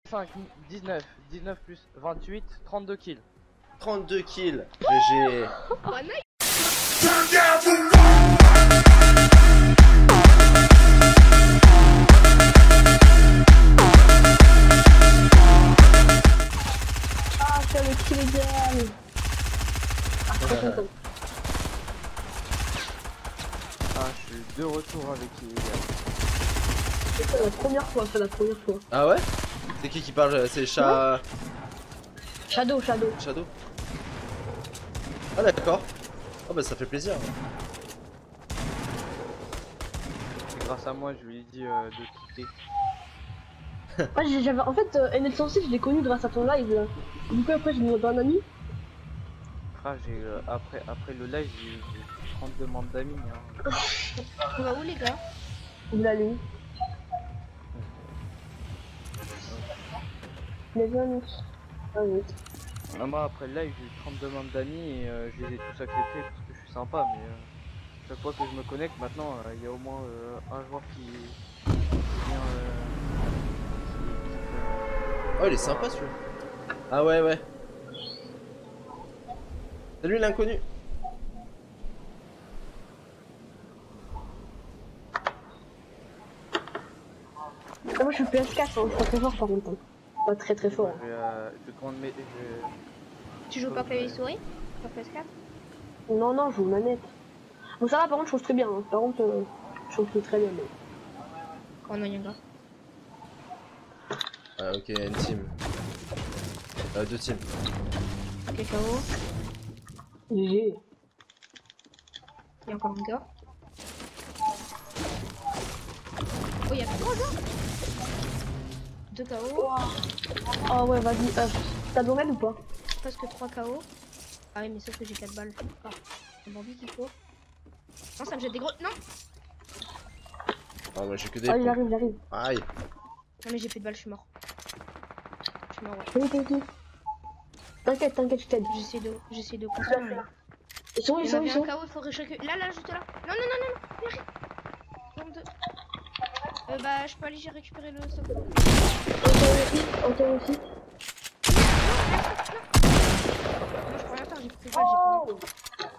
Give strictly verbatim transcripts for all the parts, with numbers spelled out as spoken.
cinq, dix-neuf, dix-neuf plus vingt-huit, trente-deux kills. trente-deux kills. G G. Oh, nice. Ah, c'est le kill idéal. Ah, je suis trop content. Ah, je suis de retour avec Illégal. C'est la première fois, c'est la première fois. Ah ouais? C'est qui qui parle? C'est Chat... Shadow, Shadow. Shadow. Ah d'accord. Oh bah ça fait plaisir. C'est grâce à moi, je lui ai dit euh, de quitter. Ouais, j'avais en fait euh, N L cent six, je l'ai connu grâce à ton live là. Du coup après je me dans un ami. Frère, j'ai euh, après, après le live, j'ai eu trente demandes d'amis. Hein. On va où les gars? Il l'a lu. Les annonces. Ah oui. Ah, moi après le live, j'ai eu trente demandes d'amis et euh, je les ai tous acceptés parce que je suis sympa. Mais euh, chaque fois que je me connecte, maintenant, il euh, y a au moins euh, un joueur qui, qui vient. Euh, Oh il est sympa celui-là. Ah ouais ouais. Salut l'inconnu. Ah, moi je suis P S quatre, hein. Je suis pas très fort par contre. Hein. Pas très très fort. Je vais, euh, je vais prendre mes. Je vais... Tu joues pas clavier souris? Sur P S quatre? Non, non, je joue manette. Bon, ça va, par contre, je trouve très bien. Hein. Par contre, euh, je trouve très bien. Mais... Oh non, Yanga. Ah ok, une team. Euh, deux teams. Ok, K O. G G. Il y a encore un gars. Oh, il y a trois gars. deux K O. Oh ouais, vas-y. Euh, T'as de l'omède ou pas? Presque trois K O. Ah oui, mais sauf que j'ai quatre balles. Ah, c'est bon, vite qu'il faut. Non, ça me jette des gros. Non! Ah ouais j'ai que des Oh, il pompes. arrive, il arrive. Aïe. Non, mais j'ai plus de balles, je suis mort. Je suis mort, ouais. Oui, oui, oui. T'inquiète, t'inquiète, je t'aide. J'essaie de. J'essaie de construire, mais. Ils sont où, Il ils y sont en où, ils avait un sont K O, il faudrait chacun. Là, là, juste là. Non, non, non, non, non, il arrive. Non, deux. Euh, bah, je peux aller, j'ai récupéré le socle. On aussi, on aussi. Non, je prends rien faire, j'ai pris le balle, j'ai pris Oh,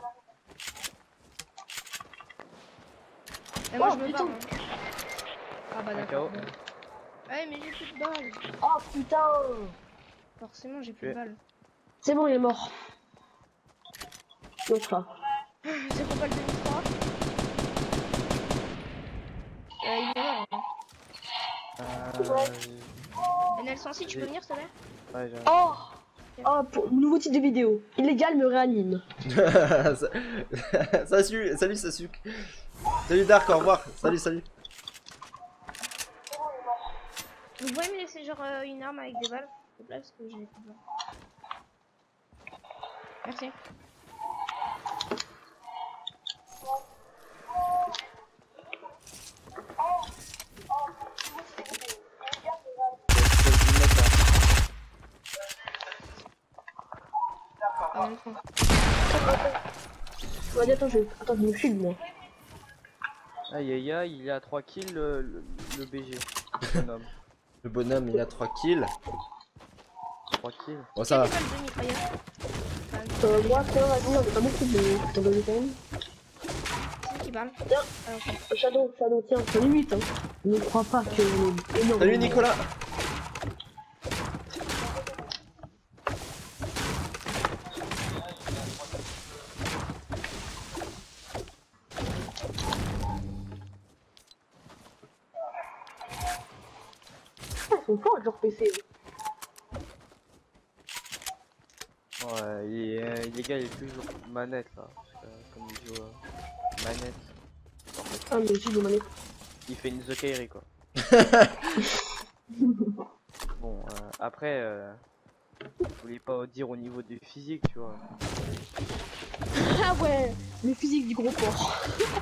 Et moi Oh, je me putain. barre. Hein. Ah bah Un d'accord. K O. Ouais mais j'ai plus de balles. oh putain. Forcément j'ai plus Ouais. de balles. C'est bon, il est mort. L'autre là. C'est pour pas le deux mille trois. Euh, il est mort. Hein. Euh... N L cent six, tu peux venir s'il te plaît? Ouais, j'ai... Oh Oh, pour nouveau titre de vidéo. Illégal me réanime. ça, ça su... Salut ça suc. Salut Dark, au revoir. Salut salut. Vous pouvez me laisser genre euh, une arme avec des balles s'il te plaît parce que j'ai plus de balles. Merci. Ah, non, non. Ouais, attends, je, attends, je me filme moi. Aïe aïe aïe, il est à trois kills le, le, le B G. Le bonhomme. Le bonhomme il a trois kills. trois kills. Bon ça va. J'ai pas le demi-mitrailleur. Euh, moi, ça va, vas-y, on a pas beaucoup de. T'en donnes quand même. C'est qui parle? Tiens. Ah, ok. Shadow, Shadow, tiens, c'est limite, hein. Ne crois pas que. Énorme. Salut Nicolas. Ils sont forts, genre P C. Ouais, il est, euh, les gars, il est toujours manette là. Parce que, comme il joue euh, manette, Ah, mais j'ai de manette. il fait une The Kairi quoi. Bon, euh, après, euh, je voulais pas dire au niveau du physique, tu vois. Ah ouais, le physique du gros porc.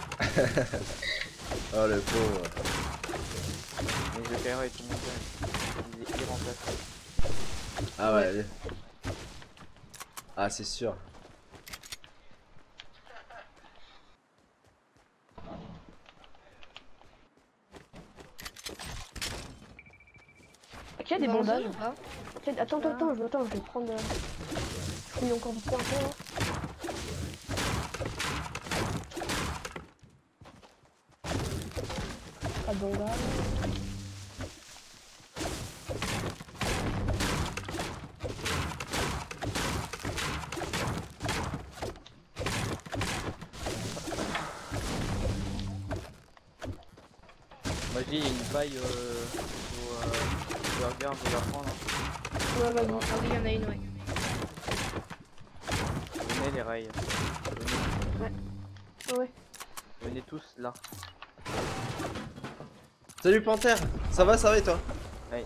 Oh le pauvre. Mais The Kairi est tout mon gars. Il est irremplaçable. Ah ouais. allez. Ah c'est sûr. Il y a des va en bandages. zone ou pas? Tiens, attends, attends, attends, je vais, attends, je vais prendre. Euh... Je prends encore du poids un peu là. Pas de bandage. Moi j'ai une faille euh, au euh, burger, je vais la prendre. Ouais, vas-y. Ah oui, il y en a une, ouais. Venez les rails. Venez, Ouais. venez tous là. Salut Panthère, ça va, ça va et toi? Oh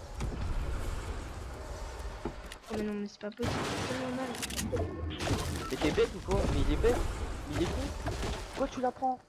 mais non, mais c'est pas possible, c'est tellement mal. Mais t'es bête ou quoi? Mais il est bête? Il est con? Pourquoi tu la prends?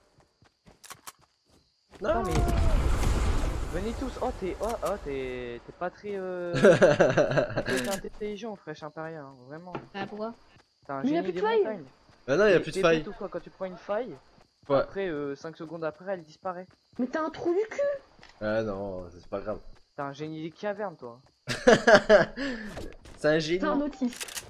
Non, mais... Venez tous, oh t'es oh, oh, t'es t'es pas très euh... t'es intelligent fraîche impérial, hein, vraiment. Bah pourquoi? T'as un Mais y a génie plus de des faille. montagnes. Bah non, y a T'es- plus de t'es faille. bête ou quoi? Quand tu prends une faille, Ouais. après euh, cinq secondes après elle disparaît. Mais t'as un trou du cul. Ah non, c'est pas grave. T'as un génie des cavernes toi. C'est un génie. T'es un autiste.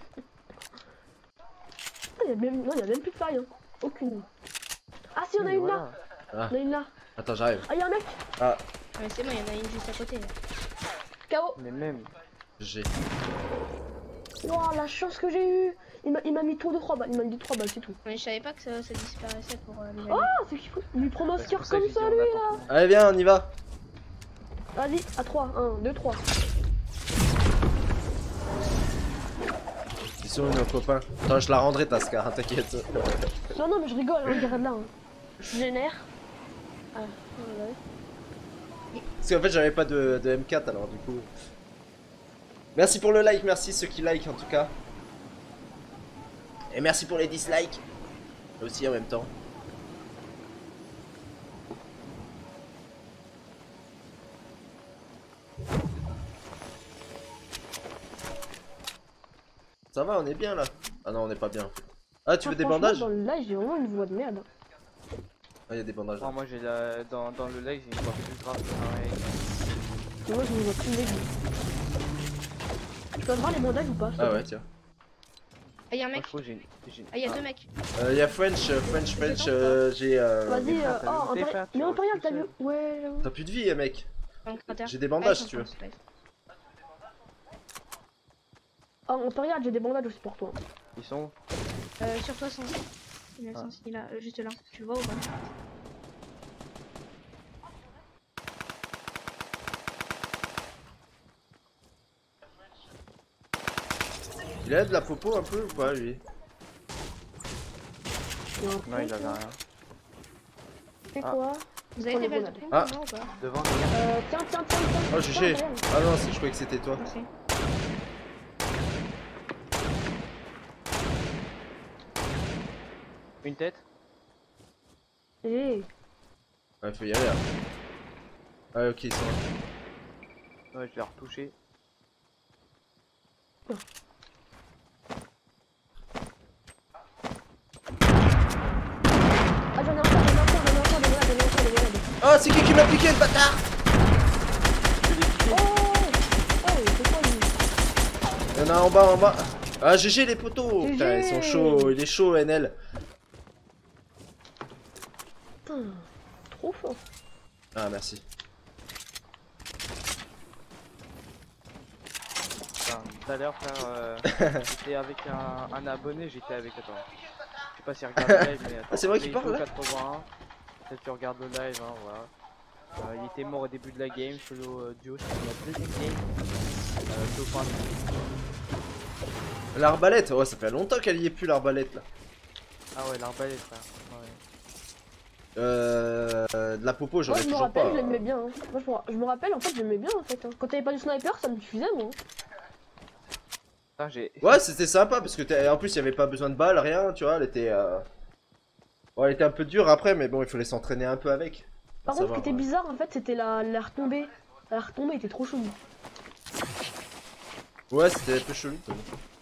Ah, y a même... Non, y a même plus de faille. Hein. Aucune. Ah si, on a Oui, une voilà. là. Ah. On a une là. Attends, j'arrive. Ah, y'a un mec. Ah, Ah mais c'est bon, il y en a une juste à côté là. K O. Mais même. j'ai. Oh, la chance que j'ai eue. Il m'a il m'a mis trop de trois balles. Il m'a mis trois balles, c'est tout. Mais je savais pas que ça, ça disparaissait pour euh, les Oh, alliés. c'est qu'il faut. Il lui prend un C'est skirt pour ça que comme j'ai ça, dit, lui on là. attend. Allez, viens, on y va. Vas-y, à trois. un, deux, trois. Ils sont où nos copains? Attends, je la rendrai ta scar, hein, t'inquiète. Non, non, mais je rigole, hein, regarde là. Hein. Je génère. Ah, ouais. Parce qu'en fait, j'avais pas de, de M quatre alors du coup. Merci pour le like, merci ceux qui like en tout cas. Et merci pour les dislikes. Aussi en même temps. Ça va, on est bien là. Ah non, on est pas bien en fait. Ah, tu veux des franchement, bandages? Dans le live, j'ai vraiment une voix de merde. Ah, il y a des bandages. Non, moi j'ai la dans, dans le live j'ai une voix plus grave que pareil. Mais moi, je me vois plus dégueu. Tu peux avoir les bandages ou pas? s'il te Ah plaît ouais, tiens. Ah, il y a un Moi mec. je trouve que j'ai une. j'ai une- Ah, il y a Ah. deux mecs. Il y a French, euh, French, French, euh, j'ai. Euh... Vas-y, frère, euh, t'as oh, vu tes Impérial- frères, tu mais vois, Impérial, tout t'as vu? seul. Ouais, j'avoue. T'as plus de vie, mec. Dans le cratère. J'ai des Ah, bandages ils si tu sont veux. pas- Oh, Impérial, j'ai des bandages aussi pour toi. Ils sont où? Euh, sur toi, Sans. Il est Ah. Sans, il est là, euh, juste là. Tu le vois ou pas? Il a de la popo un peu ou pas lui? Il y a un Non, truc, il avait là. rien. C'est Ah. quoi? Vous avez Oh, des les balles de bandages. pompe Ah. pour moi ou pas? Devant, regarde. Euh, tiens, tiens, tiens, tiens. Oh, Tiens, G G. Impérial. Ah non, si, je croyais que c'était toi. Merci. Une tête. Eh, Ouais, faut y aller là. Ah, ok, ils sont là. Ouais, je l'ai retouché. Ah, j'en ai encore, j'en ai encore, j'en ai encore des grenades, j'en ai encore des grenades. Oh, c'est qui qui m'a piqué le bâtard? Oh, oh, c'est quoi lui? Il y en a un en bas, en bas. Ah, G G les potos. G G. Putain, ils sont chauds, il est chaud, N L. Putain, trop fort. Ah, merci. Enfin, tout à l'heure, frère, euh, j'étais avec un, un abonné, j'étais avec. Attends. Je sais pas si regarde le live, mais attends. Ah, c'est vrai qu'il J'ai parle, joué au là quatre-vingt-un. Peut-être tu regardes le live, hein, voilà. Euh, il était mort au début de la game, solo euh, duo, c'était notre deuxième game. Euh, top un. L'arbalète, oh, ça fait longtemps qu'elle y est plus l'arbalète là. Ah ouais, l'arbalète, frère. Ouais. Euh. De la popo, j'en Moi, ai je me toujours rappelle, pas. je l'aimais bien. Hein. Moi, je me, je me rappelle, en fait, j'aimais bien en fait. Hein. Quand t'avais pas du sniper, ça me suffisait, moi. Putain, j'ai. Ouais, c'était sympa parce que t'es- en plus il y avait pas besoin de balles, rien, tu vois, elle était. Euh... Bon, elle était un peu dure après, mais bon, il fallait s'entraîner un peu avec. Par Faut contre, ce qui savoir, était ouais. bizarre, en fait, c'était la, la retombée. La retombée était trop chelou. Ouais, c'était un peu chelou. quoi.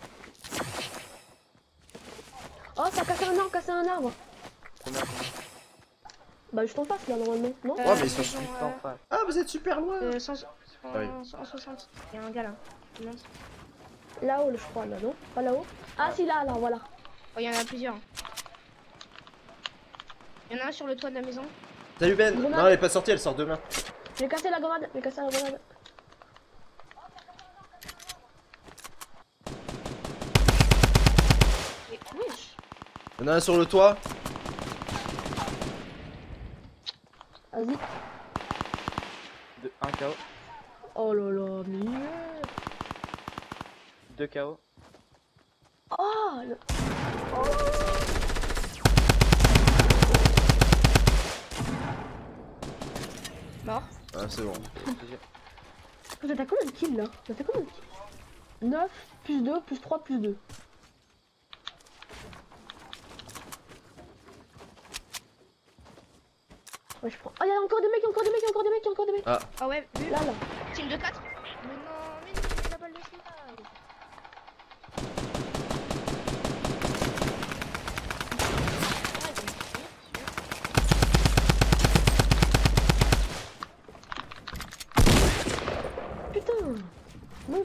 Oh, ça a cassé un arbre, cassé un arbre. Combien Bah, juste en face, là, normalement, non? Euh, Ouais, mais ils sont ils Juste ont, en face. Ah, vous êtes super loin. euh, euh, sans... En, Ah oui. en soixante. Il y a un gars là. Il monte. Là-haut, je crois, là, non? Pas là-haut? Ah, si, là, là, voilà. Oh, il y en a plusieurs. Il y en a un sur le toit de la maison. Salut Ben. Grenade. Non, elle est pas sortie, elle sort demain. J'ai cassé la grenade, j'ai cassé la grenade. Et wesh. Il y en a un sur le toit. Vas-y. De un K O. Oh là là, mieux. deux K O. Oh, le... Mort. Ah, c'est bon. Putain, t'as combien de kills là? T'as fait combien de kills? neuf, plus deux, plus trois, plus deux. Ouais, je prends. Oh, y'a encore des mecs, y'a encore des mecs, y'a encore des mecs, y'a encore des mecs. Ah, Ah ouais, vu. Là, là. Team de quatre. Mais non, mais non, la balle de sniper. Putain. Non.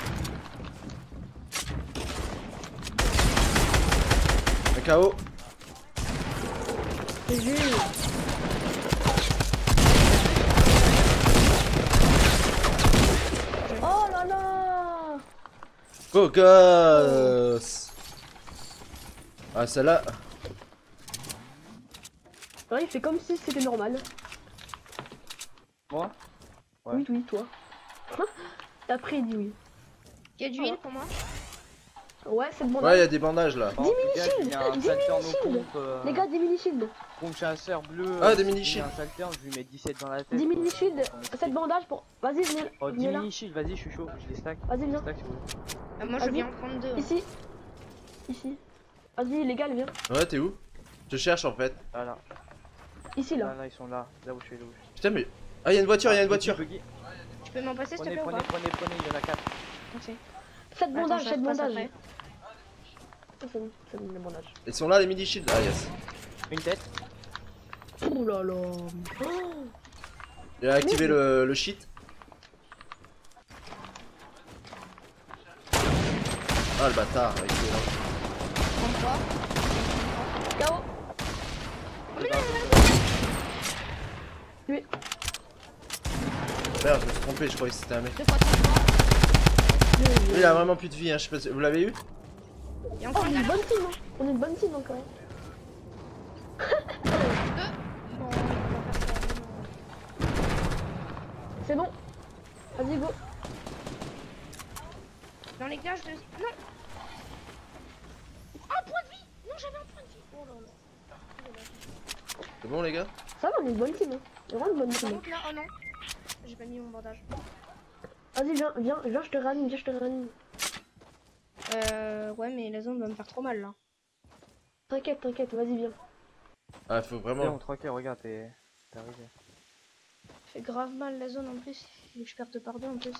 un K O. J'ai vu. Oh là là. Go gosse. Ah, celle-là. Ouais, il fait comme si c'était normal. Moi Ouais. Oui, oui, toi. Après, il dit oui. Il y a du heal pour moi. Ouais, c'est bon. Ouais, il y a des bandages là. Par contre, les gars, mini-shields, il y a un dix salter mini-shields. no pompe. euh, Les gars, des mini-shields. Pompe chasseur bleu. Ah, euh, des il y a mini-shields. un salter, je lui mets dix-sept dans la tête. dix quoi. mini-shields, Faut sept bandages pour. Vas-y, venez, Oh, dix venez là. mini-shields, vas-y, je suis chaud. Je les stack. Vas-y, Je les viens. stack si vous voulez. Ah, moi, je Vas-y. viens en prendre deux. Ici. Ici. Vas-y, les gars, viens. Ouais, t'es où? Je te cherche en fait. Là, là. Ici, Là, là. là, ils sont là. Là où je suis, là où je suis. Putain, mais. Ah, il y a une voiture, il y a une Buggy, voiture. buggy. Tu peux m'en passer, s'il te Prenez, plaît, ou prenez, pas? prenez, prenez, il y en a quatre. Merci. sept Attends, bandages, je sept repasse bandages. après. C'est bon, c'est bon, les bandages. Ils sont là, les mini shields. Ah, yes. Une tête. Oh là là. Oh. J'ai activé le, le cheat. Ah, le bâtard. Avec les là. trente-trois. K O. Lui. Merde, je me suis trompé, je croyais que c'était un mec. deux fois trente-trois. Lui, il a vraiment plus de vie, hein. Je sais pas si... Vous l'avez eu? Il y a Oh, encore on un est gars une là. bonne team, hein. On est une bonne team encore. Deux. Bon, on va faire ça. C'est bon. Vas-y, go. Dans les cages de. Non. Un point de vie. Non, j'avais un point de vie. Oh là là. C'est bon, les gars? Ça va, on est une bonne team. Hein. On est vraiment une bonne Par team. contre là, oh non. J'ai pas mis mon bandage. Vas-y, viens, viens, viens, je te réanime, viens, je te réanime. Euh. Ouais, mais la zone va me faire trop mal là. T'inquiète, t'inquiète, vas-y, viens. Ah, faut Tiens, vraiment. on tranquille, regarde, t'es t'es arrivé. Fait grave mal la zone en plus. Faut que je perde par deux en plus.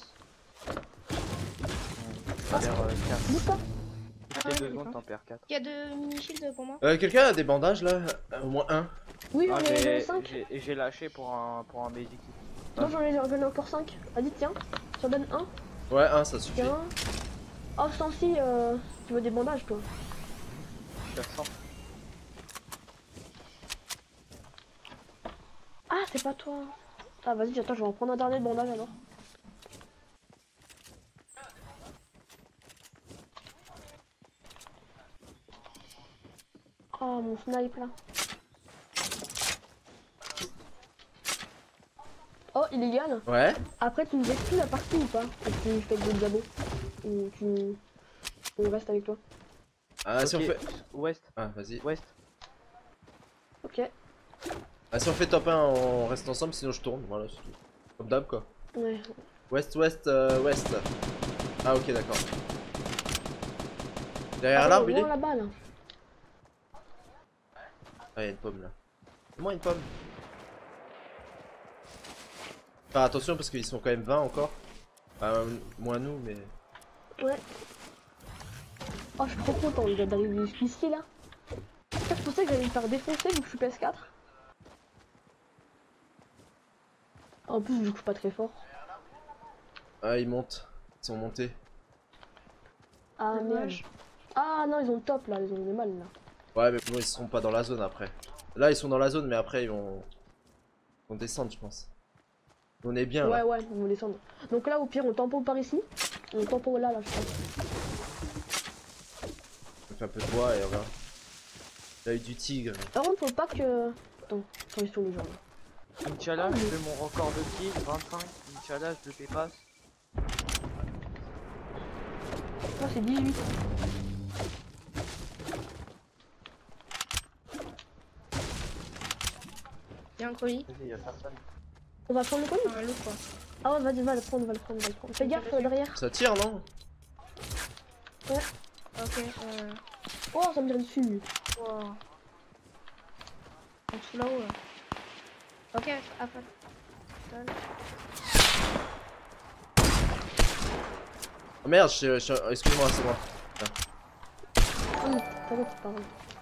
T'en perds euh, quatre. Bouge pas. Toutes les deux secondes, t'en perds quatre. Il y a deux mini shields pour moi. Euh, quelqu'un a des bandages là? Au moins un. Oui, Ah, j'en ai j'ai- cinq. j'ai j'ai lâché pour un, pour un basic. Moi, j'en ai, j'en ai encore cinq. Vas-y, tiens. J'en donne un. Ouais, un, ça suffit. Tiens. Oh, ce temps-ci, euh, tu veux des bandages, toi. Je suis à cent. Ah, c'est pas toi. Ah, vas-y, attends, je vais en prendre un dernier bandage alors. Oh, mon snipe là. Oh, illégal. Ouais. Après, tu nous exclus la partie ou pas? Et tu fais d'autres abos. Ou tu. On reste avec toi. Ah, si on Ok, fait. Ouest, Ah, vas-y. ouest. Ok. Ah, si on fait top un, on reste ensemble, sinon je tourne. Voilà, c'est tout. Comme d'hab, quoi. Ouais. Ouest, ouest, euh, ouest. Ah, ok, d'accord. Derrière Ah, l'arbre, ouais, il est? loin là-bas là. Ah, il y a une pomme là. Comment une pomme? Enfin, attention parce qu'ils sont quand même vingt encore. Enfin, moins nous, mais. Ouais. Oh, je suis trop content les gars d'arriver jusqu'ici là. Je pensais que j'allais me faire défoncer vu que je suis P S quatre. En plus, je joue pas très fort. Ah, ils montent. Ils sont montés. Ah merde. Dommage. Ah non, ils ont le top là, ils ont eu mal là. Ouais, mais bon, ils seront pas dans la zone après. Là, ils sont dans la zone, mais après, ils vont, ils vont descendre, je pense. On est bien Ouais, là. ouais, ils vont descendre. Donc là, au pire, on tempo par ici. On tempo là, là, je pense. On fait un peu de bois et on verra. Il y a eu du tigre. Par contre, faut pas que. Attends, quand ils sont les gens là. Inch'Allah, je fais mon record de kills, vingt-cinq. Inch'Allah, je le dépasse. Ah, c'est dix-huit. Y'a un colis. Vas-y, y'a personne. On va prendre le colis. Un loup quoi. Ah ouais, vas-y, va le prendre, va le prendre, va le prendre. Fais gaffe euh, derrière. Ça tire, non? Ok. Euh... Oh, ça me tire dessus. Wow. En dessous là-haut. Là. Ok, à fond. Oh merde, je, je- excuse-moi, c'est moi. Oui, pardon, pardon.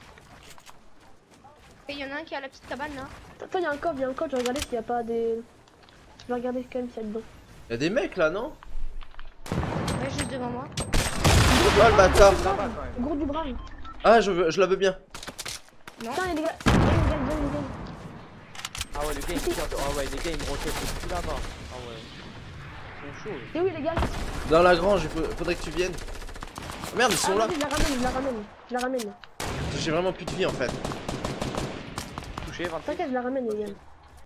Et y'en a un qui est à la petite cabane là. Attends, y'a un coffre, y'a un coffre, je vais regarder s'il y a pas des. Je vais regarder quand même s'il y a dedans. Y'a des mecs là, non? Ouais, juste devant moi. Oh le bâtard! Ça va quand même. Gros du brave. Ah, je, veux, je la veux bien. Non. Putain, y'a des gars. Viens, viens, viens, viens. Ah ouais, le gars il tire de... Ah ouais, les gars ils me roquettent depuis là-bas. Ah ouais. Ils sont chauds. eux. Et oui, les gars. Dans la grange, il faut- faudrait que tu viennes. Oh merde, ils Ah, sont là. vas-y, je la ramène, je la ramène. Je la ramène. J'ai vraiment plus de vie en fait. Touché, vingt-cinq. T'inquiète, je la ramène, les gars.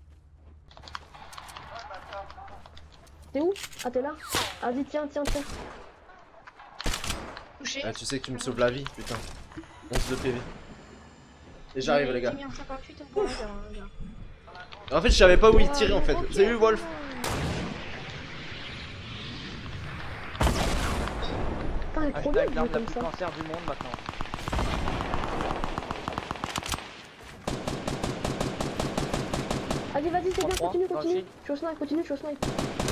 T'es où? Ah, t'es là? Ah, vas-y, tiens, tiens, tiens. Touché. Ah, tu sais que tu me sauves la vie, putain. onze de P V. Et j'arrive, les gars. J'ai mis en cinquante-huit au point, là, là. En fait, je savais pas où il Ouais, tirait en fait. ok. Vous avez vu, Wolf? Putain, elle est trop bien, Hashtag l'arme la comme plus ça. cancer du monde maintenant. Vas-y, vas-y, c'est bien, Trois, continue, dans le continue. shield. Je suis au snipe, continue, je suis au snipe.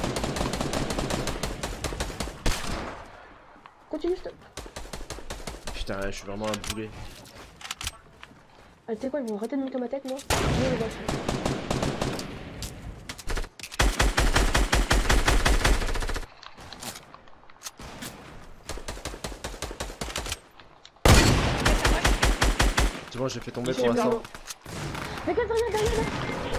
Continue, stop. Putain, je suis vraiment un boulet. Ah, tu sais quoi, ils vont arrêter de monter ma tête, moi. Je les lâche. C'est bon, j'ai fait tomber J'ai pour eu l'instant. pardon. Mais qu'est-ce derrière, derrière, derrière.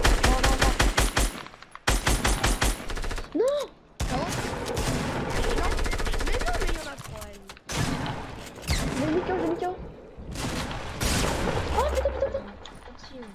Non, Ah bon? Non. Mais non, mais il y en a trois. elle. j'ai mis K O, j'ai mis K O. Oh putain, putain, putain. Continue.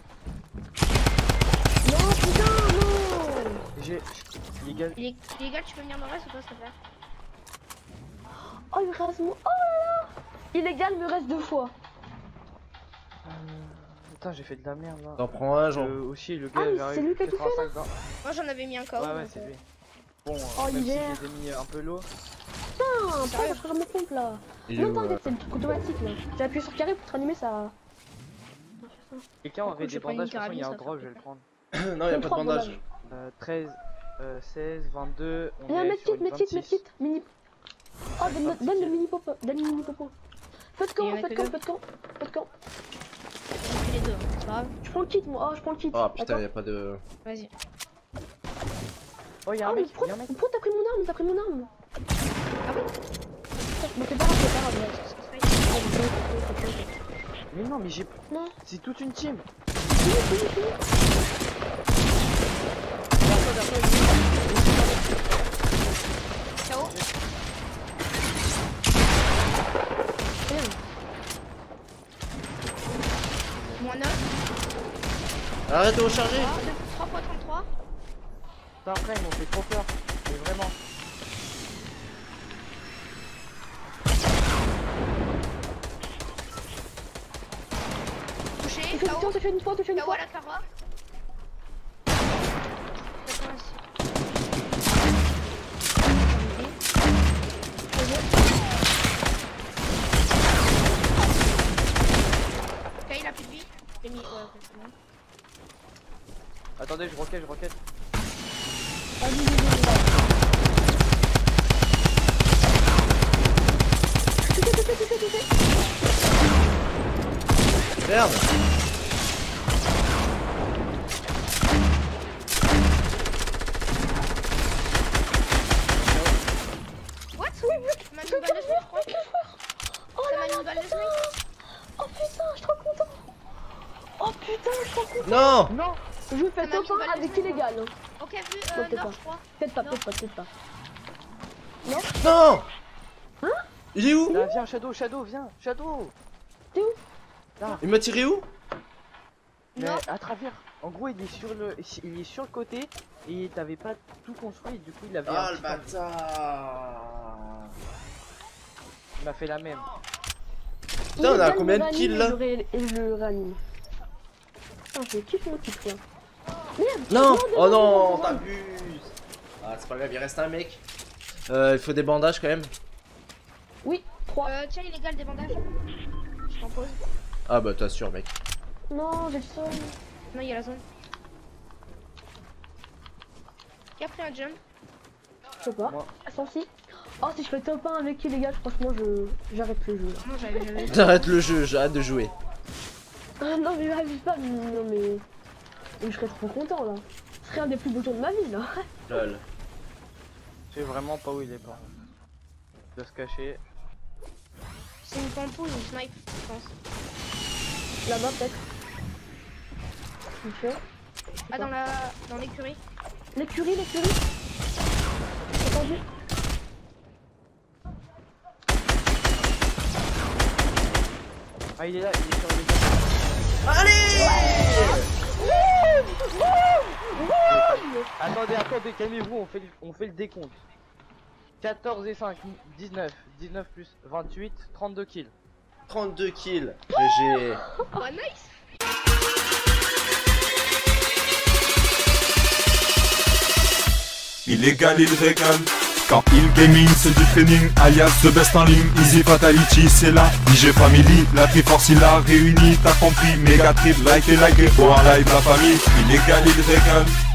Non, putain, non. J'ai. Les gars. Les, les gars, tu peux venir me reste ou pas, s'il te plaît? Oh, il me reste mon. Oh là là. Illégal, il me reste deux fois. Euh, Putain, j'ai fait de la merde là. T'en prends un, genre. Euh, aussi, le Ah, gars mais j'arrive c'est lui qui a tout fait, quatre-vingt-cinq dans- Moi, j'en avais mis un K O. Ouais, ouais, donc, c'est euh, lui. Bon, euh, Oh, même si l'hiver. je les ai mis un peu low. Putain, pourquoi je change mon compte là? Il est Non, où, t'inquiète, euh c'est le truc automatique là. J'ai appuyé sur carré pour te ranimer ça. Quelqu'un Pourquoi aurait je des prends une bandages, de toute façon il y a un carabine, ça drop, fait je vais le prendre. Non, y'a pas de Trois bandage. bandages. Euh, treize, euh, seize, vingt-deux, on Il y a un est medkit, sur une medkit, vingt-six. medkit, mini. Oh, donne, vingt-six. donne le mini popo, donne le mini popo. Feu de Il y en camp, a feu de que camp, deux. feu de camp, feu de camp. J'ai fait les deux, hein, c'est pas grave. Je prends le kit, moi, oh, je prends le kit. Ah putain, D'accord. y'a pas de. Vas-y. Oh, y'a Ah, un mais mec, pourquoi y'a un mec. pourquoi t'as pris mon arme? T'as pris mon arme? Ah bon? Bon, c'est pas grave, c'est pas grave. ouais. Ah, ok, ok, ok, ok. Mais non, mais j'ai. Non, C'est toute une team. fini, fini, fini. K O. Rien. Moins neuf. Arrête de recharger! trois fois trente-trois. Putain, après, ils m'ont fait trop peur. Mais vraiment. Touché. Tu fais K une fois, O. tu fais une fois, tu fais une K O fois. à la carva. Ok, il a plus de vie. J'ai mis. Ouais, ok, c'est bon. Attendez, je roquette, je roquette. Vas-y, vas-y, vas-y. Tu fais, tu fais, tu fais, tu fais. Merde! Ça m'a mis une balle de snipe, je crois. Oh Ça là m'a mis là, une balle de snipe. oh putain, je suis trop content. Oh putain, je suis trop content. Non. Non. Je fais Ça m'a top mis une balle un de avec snipe. illégal. hein. Ok, vu, Non, euh, peut-être nord, pas. je crois. Peut-être pas, Non. peut-être pas, peut-être pas. Non. Il est où? Là, viens, Shadow, Shadow, viens, Shadow. T'es où? Là, Il m'a tiré où? mais Non. à travers. En gros, il est sur le, il est sur le côté et t'avais pas tout construit. Du coup, il avait. Ah un le petit angle. bâtard. Il m'a fait la même. Putain, on a Illégal, combien me de réanime kills, là? et je ré- Et je le réanime. Putain, je kiffe mon kiff là. Merde. Non. devant, Oh non, devant, devant. t'abuses. Ah c'est pas grave, il reste un mec. Euh, il faut des bandages quand même. Oui, trois. Euh, tiens, illégal des bandages. Je t'en pose. Ah bah t'assures mec. Non, j'ai le seum. Non, il y a la zone. Qui a pris un jump? Je sais pas. Moi. cent six. Oh, si je fais top un avec illégal, franchement, je j'arrête le jeu. Là. Non, j'avais jamais. J'arrête le jeu, j'arrête de jouer. Ah, non, mais j'arrive pas. Non, mais. mais je serais trop content là. Ce serait un des plus beaux jours de ma vie là. Lol. Je sais vraiment pas où il est pas. De se cacher. C'est une pampo ou une snipe, je pense. Là-bas, peut-être. Ok. Ah, dans la. dans l'écurie. L'écurie, l'écurie. J'ai entendu. Ah, il est là, il est sur les gars. Allez. Attendez, attendez, calmez-vous, on fait, le- on fait le décompte. quatorze et cinq, dix-neuf. dix-neuf plus vingt-huit, trente-deux kills. trente-deux kills. G G. Oh, nice! Illégal, il régale. Quand il gaming, c'est du training, alias the best en ligne. Easy Fatality, c'est la I G Family. La Triforce, il a réuni, t'as compris. Méga trip, like et like, et oh en live la famille. Illégal, il régale.